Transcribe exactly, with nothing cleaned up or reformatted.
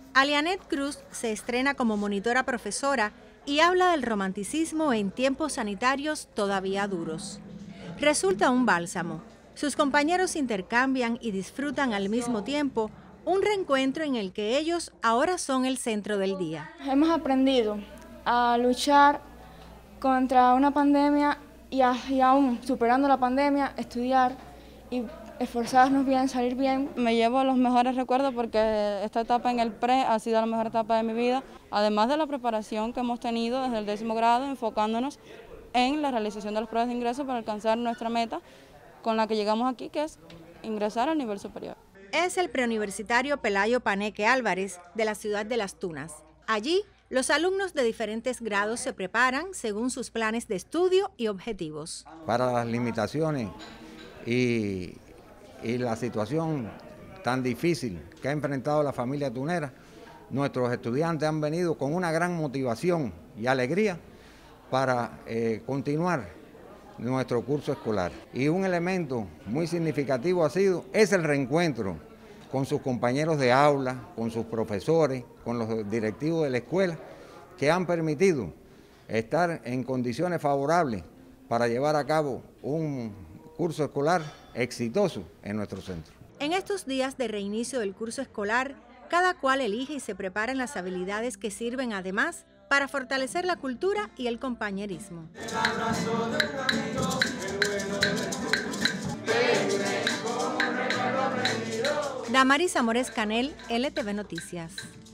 Alianet Cruz se estrena como monitora profesora y habla del romanticismo en tiempos sanitarios todavía duros. Resulta un bálsamo. Sus compañeros intercambian y disfrutan al mismo tiempo un reencuentro en el que ellos ahora son el centro del día. Hemos aprendido a luchar contra una pandemia y, a, y aún superando la pandemia, estudiar y esforzarnos bien, salir bien. Me llevo los mejores recuerdos porque esta etapa en el pre ha sido la mejor etapa de mi vida, además de la preparación que hemos tenido desde el décimo grado, enfocándonos en la realización de las pruebas de ingreso para alcanzar nuestra meta con la que llegamos aquí, que es ingresar al nivel superior. Es el preuniversitario Pelayo Paneque Álvarez de la ciudad de Las Tunas. Allí, los alumnos de diferentes grados se preparan según sus planes de estudio y objetivos. Para las limitaciones y, y la situación tan difícil que ha enfrentado la familia tunera, nuestros estudiantes han venido con una gran motivación y alegría para eh, continuar nuestro curso escolar. Y un elemento muy significativo ha sido es el reencuentro con sus compañeros de aula, con sus profesores, con los directivos de la escuela, que han permitido estar en condiciones favorables para llevar a cabo un curso escolar exitoso en nuestro centro. En estos días de reinicio del curso escolar, cada cual elige y se prepara en las habilidades que sirven además para fortalecer la cultura y el compañerismo. Damaris Amores Canel, L T V Noticias.